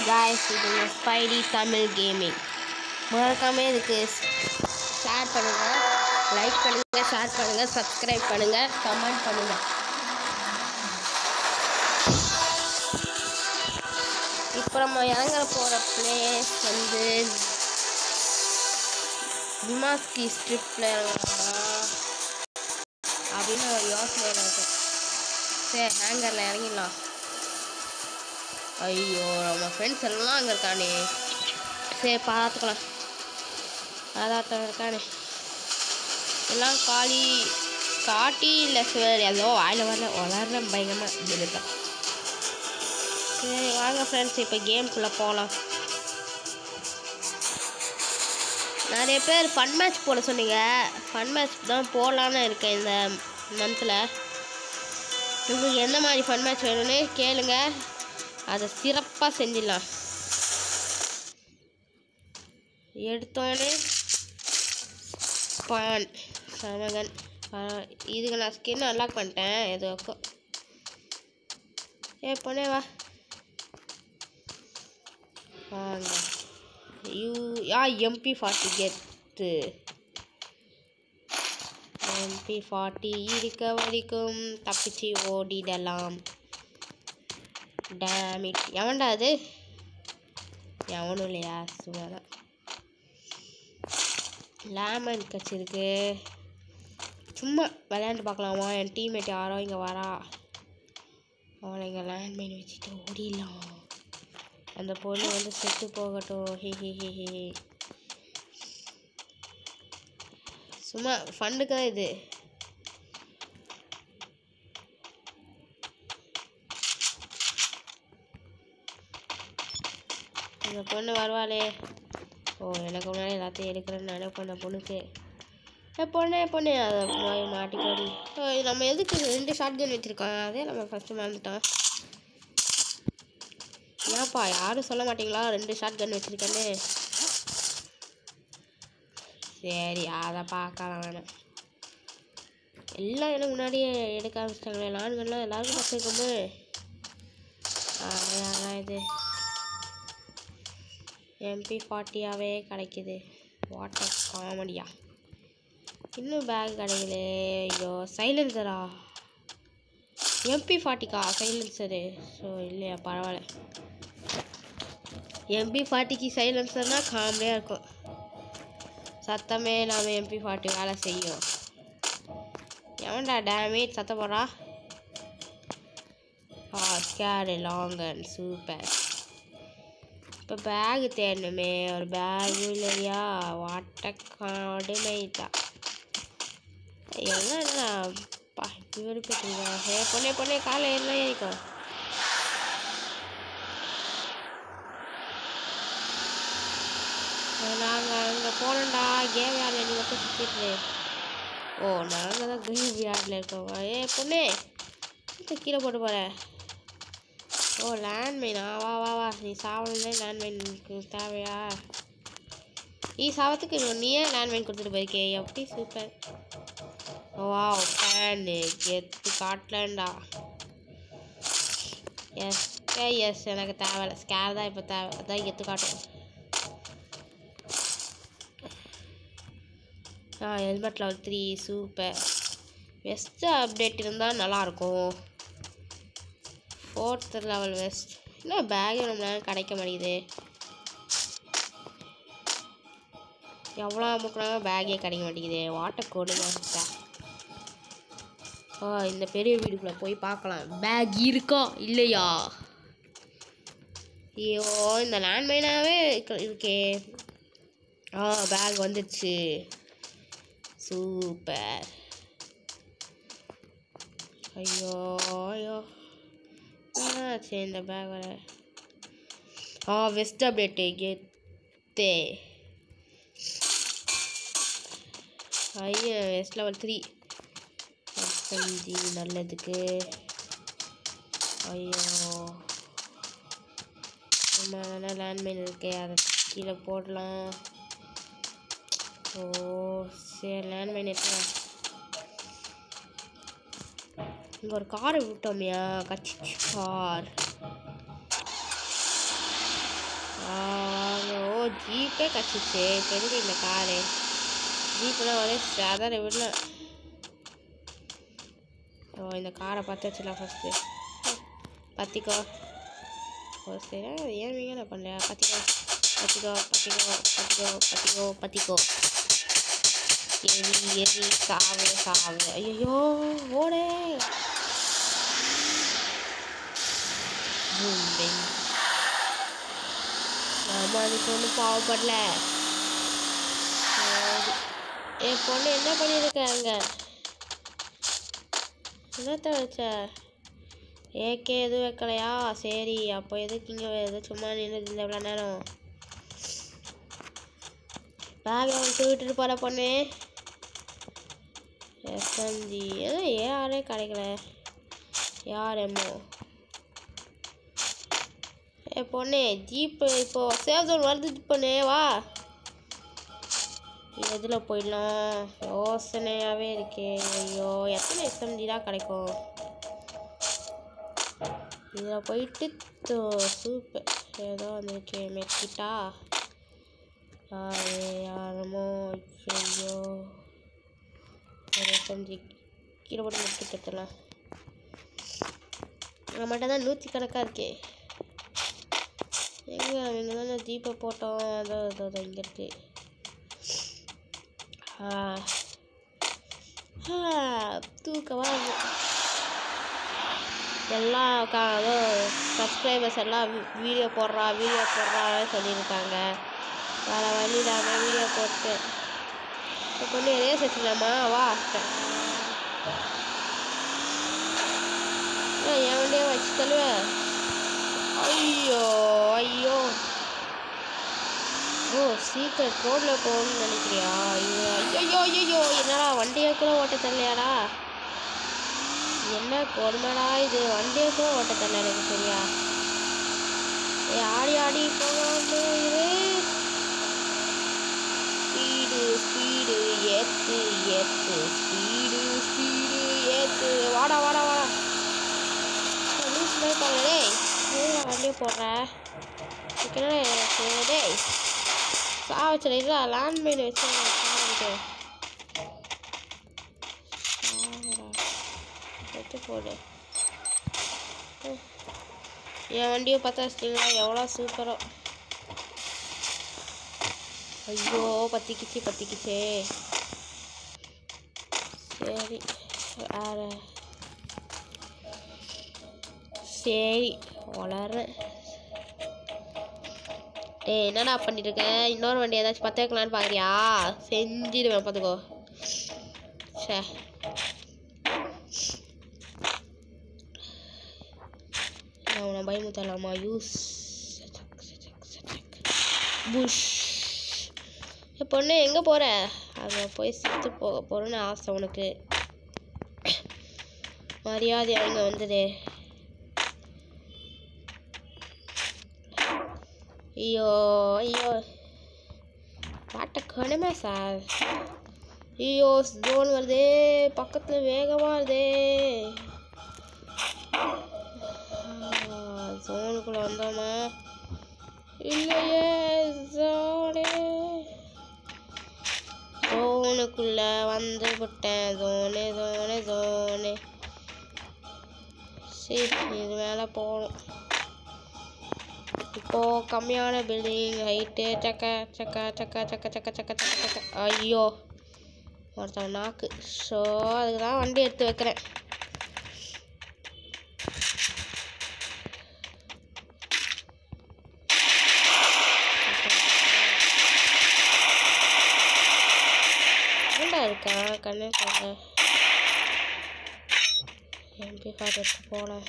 guys, இது Spidey Tamil gaming. மறக்காம இதுக்கு ஷேர் பண்ணுங்க, லைக் பண்ணுங்க, ஷேர் பண்ணுங்க, சப்ஸ்கிரைப் பண்ணுங்க, கமெண்ட் பண்ணுங்க. இப்போ நம்ம இறங்குற போகிற பிளேஸ் வந்து டிமாஸ்கி ஸ்ட்ரிப்பில் இறங்கலாமா அப்படின்னு ஒரு யோசனையில் இருக்கு. சரி, ஹேங்கரில் இறங்கிடலாம். ஐயோ, நம்ம ஃப்ரெண்ட்ஸ் எல்லாம் அங்கே இருக்கானே. சரி, பார்த்துக்கலாம். அதான் இருக்கானே எல்லாம் காட்டி இல்லை சார், ஏதோ வாயில் வளர்ற பயங்கரமாக இருக்கேன். சரி வாங்க ஃப்ரெண்ட்ஸ், இப்போ கேம்குள்ளே போகலாம். நிறைய பேர் ஃபன் மேட்ச் போட சொன்னீங்க. ஃபன் மேட்ச் தான் போடலான்னு இருக்கேன் இந்த மந்தில். உங்களுக்கு எந்த மாதிரி ஃபன் மேட்ச் வேணும்னு கேளுங்க, அதை சிறப்பாக செஞ்சிடலாம். எடுத்தோடனே பான் சமகன் இதுக்கு நான் ஸ்கின் அன்லாக் பண்ணிட்டேன். எதுக்கும் பொண்ணே வா வாங்க. MP40 கெத்து. MP40 இருக்க வரைக்கும் தப்பிச்சு ஓடிடலாம். டேமிட், எவன்டா அது? எவனும் இல்லையா, சும்மா லேமன் கச்சிருக்கு. சும்மா விளையாண்டு பார்க்கலாமா? என் டீம்மேட் யாரோ இங்கே வரா. அவனை இங்கே லேண்ட்மைன் வச்சுட்டு ஓடிடலாம். அந்த பொண்ணு வந்து செத்து போகட்டும். ஹே சும்மா ஃபண்டுக்கு தான் இது. இந்த பொண்ணு வருவாளே. ஓ, எனக்கு முன்னாடி எல்லாத்தையும் எடுக்கிறேன்னு நினைப்பேன் பொண்ணுக்கு. பொண்ணு அதை மாட்டிக்கோடி. நம்ம எதுக்கு 2 ஷார்ட் கன் வச்சுருக்கோம்? அதே நம்ம ஃபஸ்ட்டு மறந்துட்டோம். ஏன்ப்பா யாரும் சொல்ல மாட்டிங்களா 2 ஷார்ட் கன் வச்சுருக்கேன்னு? சரி, அதை பார்க்கலாம் வேணாம். எல்லாம் எனக்கு முன்னாடியே எடுக்க ஆரம்பிச்சிட்டாங்களே. லான்கன்லாம் எல்லாருக்கும் பார்த்துருக்கோமே. அதான் இது MP40யாவே கிடைக்குது. வாட்டர் காமெடியா. இன்னும் பேக் கிடைக்கல. ஐயோ, சைலன்சரா? MP40க்கா சைலன்சரு? ஸோ இல்லையா, பரவாயில்ல. MP40க்கு சைலன்சர்னால் காமெடியாக இருக்கும். சத்தமே இல்லாமல் MP40 வேலை செய்யும். எவன்டா டேமேஜ் சத்த போடுறா? ஸ்கேரு லாங்கன் சூப்பர். இப்போ பேகு தேடணுமே, ஒரு பேகு இல்லையா? வாட்டக்காடுமைதா என்னடா இப்படி விருப்பத்துங்க. பொண்ணே காலை எல்லாம் ஏறிக்கும். நாங்கள் அங்கே போனோம்டா. கேம் யாரில் நீங்கள் போய் சுற்றிட்டு. ஓ, நாங்கள் தான் கேம் யார்டில் இருக்கோம். பொண்ணே கீழே போட்டு போகிறேன். ஓ, லேண்ட்மைனா? வா நீ சாவணும்னே லேண்ட்மைனுக்கு தேவையா? நீ சாவத்துக்கு நீயே லேண்ட்மைன் கொடுத்துட்டு போயிருக்கே. எப்படி சூப்பர். வா ஃபேனு கெத்து காட்டலண்டா. எஸ் எனக்கு தேவையில்ல. ஸ்கேர் தான் இப்போ தேவை. அதான் கெத்து காட்டும். Helmet level 3 super. Vest update இருந்தால் நல்லாயிருக்கும். 4th level west. இன்னும் பேக் ரொம்ப நேரம் கிடைக்க மாட்டேங்குது. எவ்வளோ அமுக்குனாங்க பேக்கே கிடைக்க மாட்டேங்குது. வாட்டர் கோடுங்க. இந்த பெரிய வீடுக்குள்ளே போய் பார்க்கலாம். பேக் இருக்கா இல்லையா? ஐயோ, இந்த லேண்ட்மைனாகவே இருக்கே. பேக் வந்துடுச்சு. சூப்பர். ஐயோ சரி, இந்த பேக் வர. வெஸ்ட் அப்டேட்டு கெத்தே. வெஸ்ட் லெவல் 3 நல்லதுக்கு. ஐயோ, நம்ம லேண்ட்மைன் இருக்கே, அதை கீழே போடலாம். ஓ சரி, லேண்ட்மைன் இருக்கா? இங்கே ஒரு காரை விட்டோமையா? கட்சி கார். ஜீப்பே கச்சிச்சு. இப்போ எதுக்கு இந்த காரு? ஜீப்லாம் ஒரே சாதாரண விடலாம். ஓ இந்த காரை பற்ற வச்சுலாம் ஃபஸ்ட்டு. பற்றிக்கோ ஃபஸ்ட்டு. ஏன் வீங்க பண்ணுறேன்? பற்றிக்கோ பற்றிக்கோ பற்றிக்கோ பற்றிக்கோ பற்றிக்கோ பற்றிக்கோ. எரி எரி சாவு சாவு. ஐயோ ஓடே. நாம அதுக்கு ஒன்றும் பாவப்படல. என் பொண்ணு என்ன பண்ணியிருக்காங்க? என்னத்த வச்ச? ஏக்கே எதுவும் வைக்கலையா? சரி அப்போ எதுக்கு இங்கே எதுவும் சும்மா நின்று இந்த இவ்வளோ நேரம் பேக்கை வச்சு விட்டுட்டு போகிற பொண்ணு. எஸ்எம்ஜி எதுவும் யாரே கிடைக்கல. யாரேமோ பொண்ணே ஜீப்பு இப்போ சேவ் ஜோன் வருது பொண்ணே வா. எதில் போயிடலாம் யோசனையாகவே இருக்கே. ஐயோ எத்தனை எஸ்எம்ஜி தான் கிடைக்கும் இதில் போயிட்டு. சூப்பர் ஏதோ வந்துருக்கே மெக்கிட்டா. யாரமோ ஐயோ ஒரு எஸ்எம்ஜி கீழே போட்டு மெக்கிட்டு எடுத்துடலாம். நம்மகிட்ட தான் 100 கணக்காக இருக்கே. எங்கே இங்கே தானே ஜீப்பை போட்டோம். அதோ இங்கே இருக்கு. தூக்கவா எல்லாம் அதோ சப்ஸ்கிரைபர்ஸ் எல்லாம் வீடியோ போடுறான்னு சொல்லியிருக்காங்க. வேறு வழி இல்லாமல் வீடியோ போட்டு இப்போ கொஞ்சம் ரேஸ் வச்சுக்கலாமா? வா என் வண்டியே வச்சு தள்ளுவேன். ஐயோ ஐயோ ஓ சீக்கிரம் ரோடில் போகணும்னு நினைக்கிறியா? ஐயோ ஐயோ என்னடா வண்டியை கூட ஓட்ட தரலையாடா? என்ன கொடுமைடா இது. வண்டியை கூட ஓட்ட தரல எனக்கு சரியா. ஆடி ஆடி போகாம இரு. ஸ்பீடு ஏற்று ஸ்பீடு ஏற்று. வாடா லூஸ் மாதிரி போகலே. வண்டியை போடுறேன் டேய் சாவச்சல. இல்லை லேண்ட்மைன் வச்சு போடு. என் வண்டியை பார்த்தா வச்சிட்டிங்களா எவ்வளோ சூப்பரோ. ஐயோ பற்றிக்கிச்சே. சரி வேறு சரி வளர்றேன். என்னடா பண்ணிட்டு இருக்கேன்? இன்னொரு வண்டி ஏதாச்சும் பற்ற வைக்கலான்னு பார்க்குறியா? செஞ்சிடுவேன் பார்த்துக்கோ. சே நான் பயமுத்தலாமா? Use push. பொண்ணு எங்கே போகிற? அங்கே போய் செத்து போக போகிறேன்னு ஆசை உனக்கு. மரியாதை அங்கே வந்துடு. ஐயோ பாட்டை கணுமே சார். ஐயோ ஜோன் வருதே பக்கத்தில் வேகமாக வருதே. ஜோனுக்குள்ளே வந்தோமா? இல்லையே ஜோனுக்குள்ளே வந்து விட்டேன். ஜோனு சரி இது மேலே போகணும். இப்போது கம்மியான பில்டிங் ஹைட்டு சக்க. ஐயோ ஒருத்தன் நாக்கு. ஸோ அதுக்கு தான் வண்டி எடுத்து வைக்கிறேன். இருக்கா கண்ணே சொல்ல MP எடுத்து போனேன்.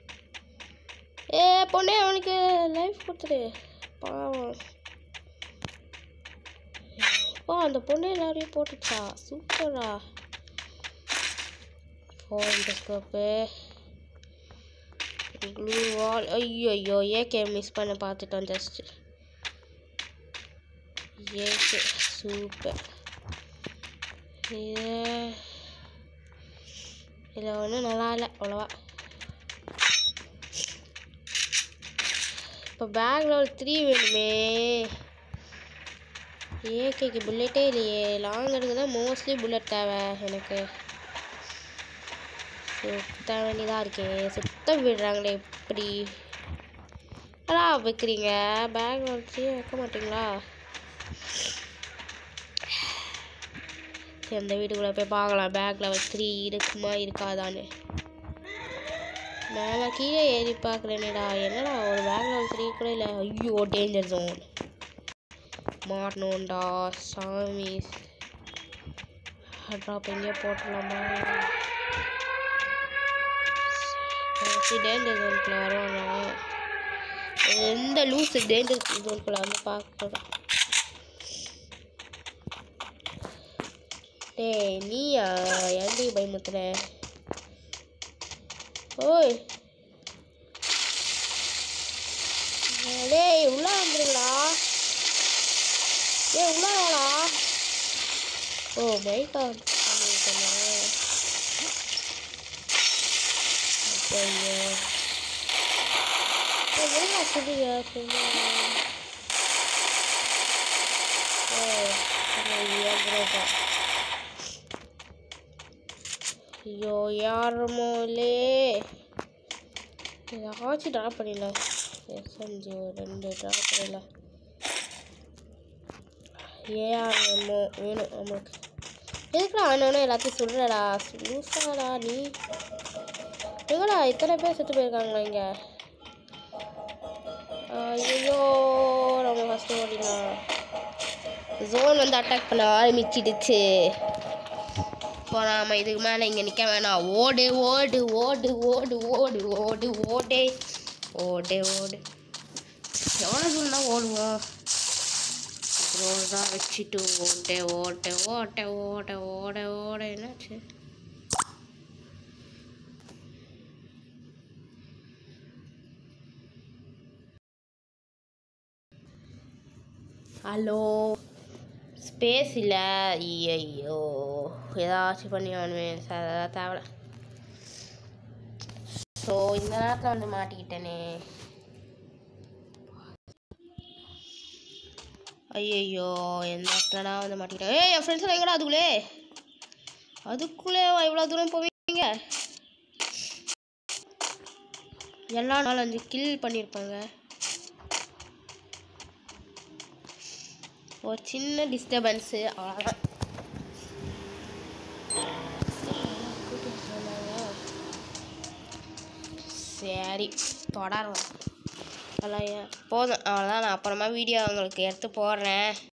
பொண்ணே அவனுக்கு லைஃப் கொடுத்துரு பாவம். அந்த பொண்ணு எல்லாரையும் போட்டுச்சா? சூப்பரா. இந்த ஸ்கோப்பு க்ளூ வால். ஐயோ ஏகே மிஸ் பண்ண பார்த்துட்டோம் ஜஸ்ட். AK super. இதில் ஒன்றும் நல்லா இல்லை அவ்வளோவா. இப்போ பேக் லெவல் 3 வேணுமே. ஏகேக்கு புல்லட்டே இல்லையே. லாங் எடுக்க தான் மோஸ்ட்லி புல்லட் தேவை எனக்கு. சுத்த வேண்டியதாக இருக்கே. சுத்த விடுறாங்களே எப்படி வைக்கிறீங்க? பேக் வச்சு வைக்க மாட்டிங்களா? சரி அந்த வீட்டுக்குள்ளே போய் பார்க்கலாம் பேக் லெவல் 3 இருக்குமா இருக்காதான்னு. மேலே கீழே ஏறி பார்க்குறேனேடா. என்னடா ஒரு பேக் லெவல் 3 கூட இல்லை. ஐயோ டேஞ்சர் ஜோன் மாட்டணும்டா சாமி. ட்ராப் எங்கேயோ போட்டுடலாமா? டேஞ்சர் ஜோனுக்குள்ளே வருவாங்க. எந்த லூஸு டேஞ்சர் ஜோனுக்குள்ளே வந்து பார்க்குறேன். டேய் நீயா ஏன்டி பயமுத்துற? ஓய் டேய் உள்ளே வந்துருங்களா? ஏ உள்ளே வாடா. ஓ மை காட் சொல்லுங்க ஐயோ யாருமோலே ஏதாச்சும் ட்ராப் பண்ணிடல. எஸ்எம்ஜி 2 ட்ராப் பண்ணல. ஏஆர்எம்மோ வேணும் நம்மளுக்கு. எதுக்குடா ஆனோன்னு எல்லாத்தையும் சொல்கிறடா. லூசாடா நீ. எங்கடா இத்தனை பேர் செத்து போயிருக்காங்களா இங்கே? ஐயோ ரொம்ப ஃபஸ்ட்டு ஓடிடலாம். ஜோன் வந்து அட்டாக் பண்ண ஆரம்பிச்சிடுச்சு. போனாமல் இதுக்கு மேலே இங்கே நிற்க வேணாம். ஓடு ஓடு ஓடு ஓடு ஓடு ஓடு ஓடே ஓடு ஓடு. எவ்வளோ தூரம் தான் ஓடுவோம்? ரோடாக வச்சுட்டு ஓட்ட ஓட்ட ஓட்ட ஓட ஓட ஓட என்னாச்சு? ஹலோ ஸ்பேஸ் இல்லை. ஐயோ ஏதாச்சும் பண்ணி வேணுமே சார். அதான் தேவை. ஸோ இந்த நேரத்தில் வந்து மாட்டிக்கிட்டேனே. ஐயோ எந்த இடத்துலடா வந்து மாட்டிக்கிட்டேன். ஏய் என் ஃப்ரெண்ட்ஸ் எங்கடா அதுக்குள்ளே இவ்வளோ தூரம் போவீங்க? எல்லாம் 4-5 கில் பண்ணியிருப்பாங்க. ஒரு சின்ன டிஸ்டர்பன்ஸு அவ்வளோதான். சரி தொடரும். போதும் அவ்வளோதான். நான் அப்புறமா வீடியோ உங்களுக்கு எடுத்து போடுறேன்.